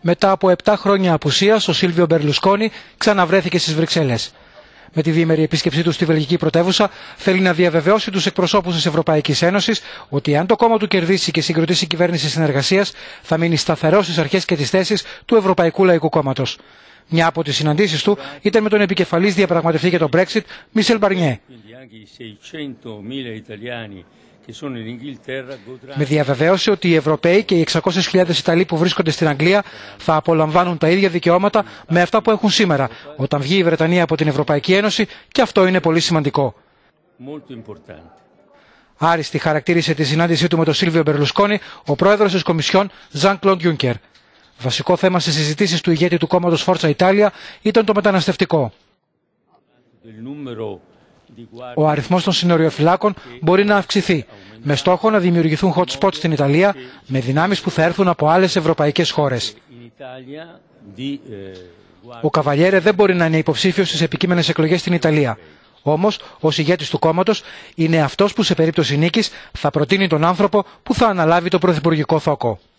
Μετά από 7 χρόνια απουσίας, ο Σίλβιο Μπερλουσκόνι ξαναβρέθηκε στις Βρυξέλλες. Με τη διήμερη επίσκεψή του στη βελγική πρωτεύουσα, θέλει να διαβεβαιώσει τους εκπροσώπους της Ευρωπαϊκής Ένωσης ότι αν το κόμμα του κερδίσει και συγκροτήσει κυβέρνηση συνεργασίας, θα μείνει σταθερός στις αρχές και τις θέσεις του Ευρωπαϊκού Λαϊκού Κόμματος. Μια από τις συναντήσεις του ήταν με τον επικεφαλής διαπραγματευτή για το Brexit, Μισελ Μπαρνιέ. Με διαβεβαίωση ότι οι Ευρωπαίοι και οι 600.000 Ιταλοί που βρίσκονται στην Αγγλία θα απολαμβάνουν τα ίδια δικαιώματα με αυτά που έχουν σήμερα, όταν βγει η Βρετανία από την Ευρωπαϊκή Ένωση, και αυτό είναι πολύ σημαντικό. Άριστη χαρακτήρισε τη συνάντησή του με τον Σίλβιο Μπερλουσκόνι ο πρόεδρος της Κομισιόν, Jean-Claude Juncker. Βασικό θέμα στις συζητήσεις του ηγέτη του κόμματος Forza Italia ήταν το μεταναστευτικό. Ο αριθμός των συνοριοφυλάκων μπορεί να αυξηθεί, με στόχο να δημιουργηθούν hot spots στην Ιταλία, με δυνάμεις που θα έρθουν από άλλες ευρωπαϊκές χώρες. Ο Καβαλιέρε δεν μπορεί να είναι υποψήφιος στις επικείμενες εκλογές στην Ιταλία. Όμως, ως ηγέτης του κόμματος, είναι αυτός που σε περίπτωση νίκης θα προτείνει τον άνθρωπο που θα αναλάβει το πρωθυπουργικό θόκο.